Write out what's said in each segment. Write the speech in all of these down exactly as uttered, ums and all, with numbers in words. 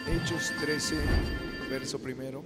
Hechos trece, verso primero.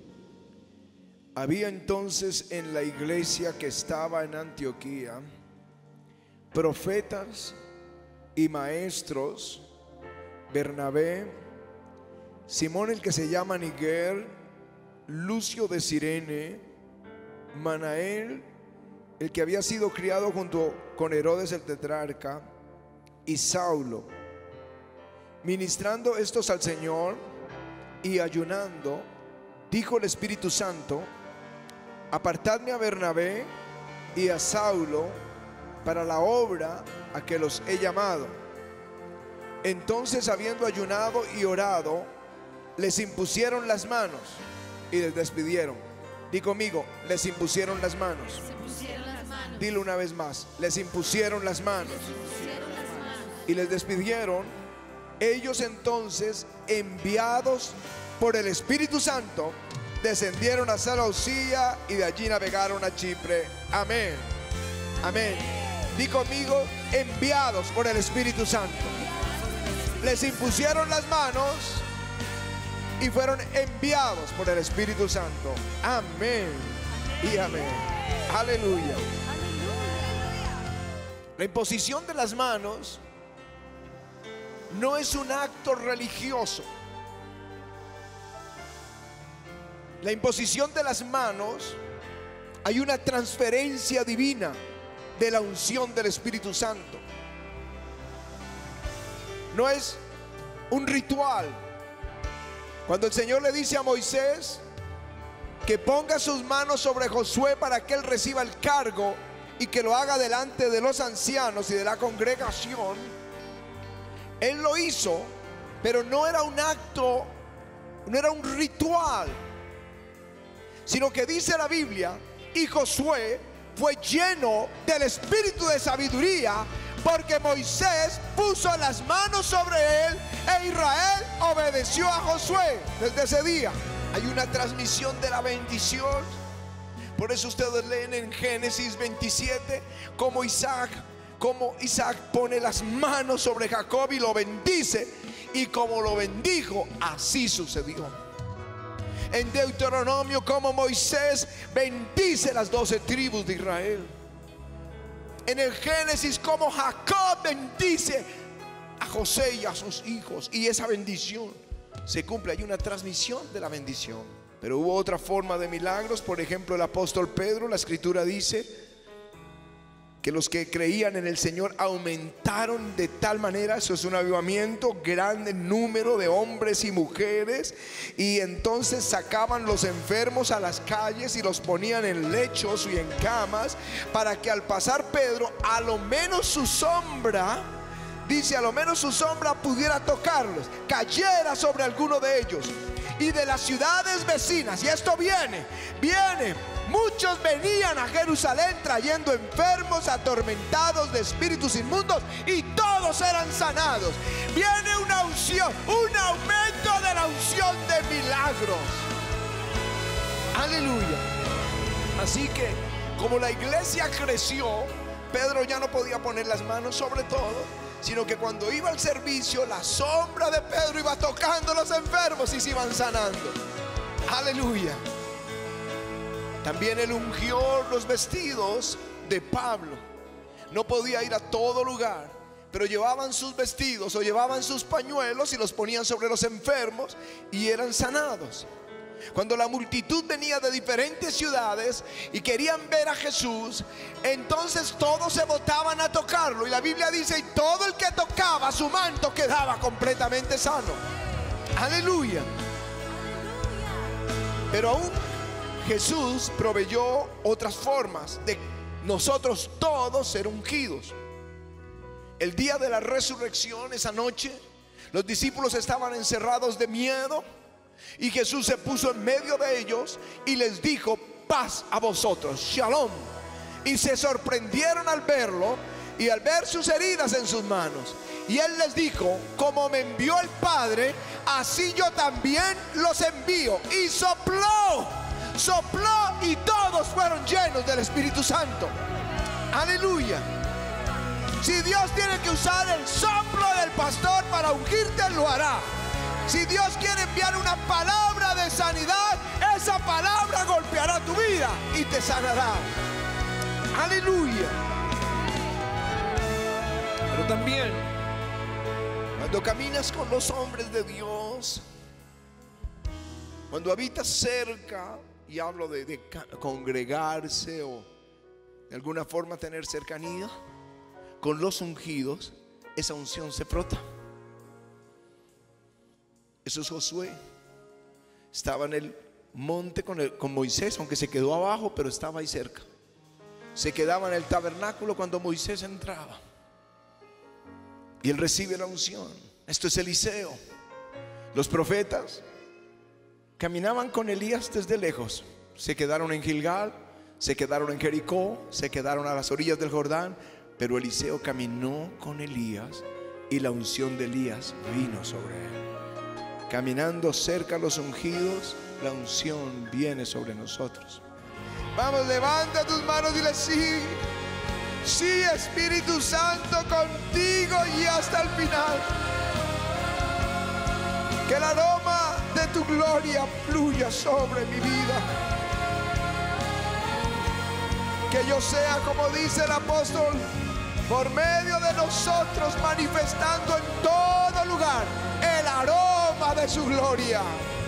Había entonces en la iglesia que estaba en Antioquía profetas y maestros: Bernabé, Simón el que se llama Niger, Lucio de Cirene, Manael el que había sido criado junto con Herodes el tetrarca, y Saulo. Ministrando estos al Señor y ayunando, dijo el Espíritu Santo: apartadme a Bernabé y a Saulo para la obra a que los he llamado. Entonces, habiendo ayunado y orado, les impusieron las manos y les despidieron. Di conmigo: les impusieron las manos. Les impusieron las manos. Dilo una vez más: les impusieron las manos. Les impusieron las manos. Y les despidieron. Ellos entonces, enviados por el Espíritu Santo, descendieron a Seleucia y de allí navegaron a Chipre. Amén. Amén. Di conmigo: enviados por el Espíritu Santo. Les impusieron las manos y fueron enviados por el Espíritu Santo. Amén y amén. Aleluya. La imposición de las manos no es un acto religioso. La imposición de las manos, hay una transferencia divina de la unción del Espíritu Santo. No es un ritual. Cuando el Señor le dice a Moisés que ponga sus manos sobre Josué para que él reciba el cargo y que lo haga delante de los ancianos y de la congregación, él lo hizo, pero no era un acto, no era un ritual, sino que dice la Biblia: y Josué fue lleno del espíritu de sabiduría, porque Moisés puso las manos sobre él e Israel obedeció a Josué. Desde ese día hay una transmisión de la bendición. Por eso ustedes leen en Génesis veintisiete como Isaac, como Isaac pone las manos sobre Jacob y lo bendice, y como lo bendijo, así sucedió. En Deuteronomio, como Moisés bendice las doce tribus de Israel. En el Génesis, como Jacob bendice a José y a sus hijos, y esa bendición se cumple. Hay una transmisión de la bendición. Pero hubo otra forma de milagros. Por ejemplo, el apóstol Pedro, la escritura dice que los que creían en el Señor aumentaron de tal manera, eso es un avivamiento, grande número de hombres y mujeres, y entonces sacaban los enfermos a las calles y los ponían en lechos y en camas, para que al pasar Pedro, a lo menos su sombra, dice, a lo menos su sombra pudiera tocarlos, cayera sobre alguno de ellos. Y de las ciudades vecinas, y esto viene, viene, muchos venían a Jerusalén trayendo enfermos, atormentados de espíritus inmundos, y todos eran sanados. Viene una unción, un aumento de la unción de milagros. Aleluya. Así que, como la iglesia creció, Pedro ya no podía poner las manos sobre todo, sino que cuando iba al servicio, la sombra de Pedro iba tocando a los enfermos y se iban sanando. Aleluya. También él ungió los vestidos de Pablo. No podía ir a todo lugar, pero llevaban sus vestidos o llevaban sus pañuelos y los ponían sobre los enfermos y eran sanados. Cuando la multitud venía de diferentes ciudades y querían ver a Jesús, entonces todos se botaban a tocarlo. Y la Biblia dice: y todo el que tocaba su manto quedaba completamente sano. Aleluya. Pero aún Jesús proveyó otras formas de nosotros todos ser ungidos. El día de la resurrección, esa noche, los discípulos estaban encerrados de miedo, y Jesús se puso en medio de ellos y les dijo: paz a vosotros, shalom. Y se sorprendieron al verlo y al ver sus heridas en sus manos. Y él les dijo: como me envió el Padre, así yo también los envío. Y sopló, sopló, y todos fueron llenos del Espíritu Santo. Aleluya. Si Dios tiene que usar el soplo del pastor para ungirte, lo hará. Si Dios quiere enviar una palabra de sanidad, esa palabra golpeará tu vida y te sanará. Aleluya. Pero también, cuando caminas con los hombres de Dios, cuando habitas cerca, y hablo de, de congregarse o de alguna forma tener cercanía con los ungidos, esa unción se frota. Eso es Josué. Estaba en el monte con, el, con Moisés, aunque se quedó abajo, pero estaba ahí cerca. Se quedaba en el tabernáculo cuando Moisés entraba, y él recibe la unción. Esto es Eliseo. Los profetas caminaban con Elías desde lejos. Se quedaron en Gilgal, se quedaron en Jericó, se quedaron a las orillas del Jordán, pero Eliseo caminó con Elías y la unción de Elías vino sobre él. Caminando cerca a los ungidos, la unción viene sobre nosotros. Vamos, levanta tus manos y dile: sí, sí, Espíritu Santo, contigo y hasta el final. Que el aroma de tu gloria fluya sobre mi vida. Que yo sea, como dice el apóstol, por medio de nosotros manifestando en todo lugar el aroma de su gloria.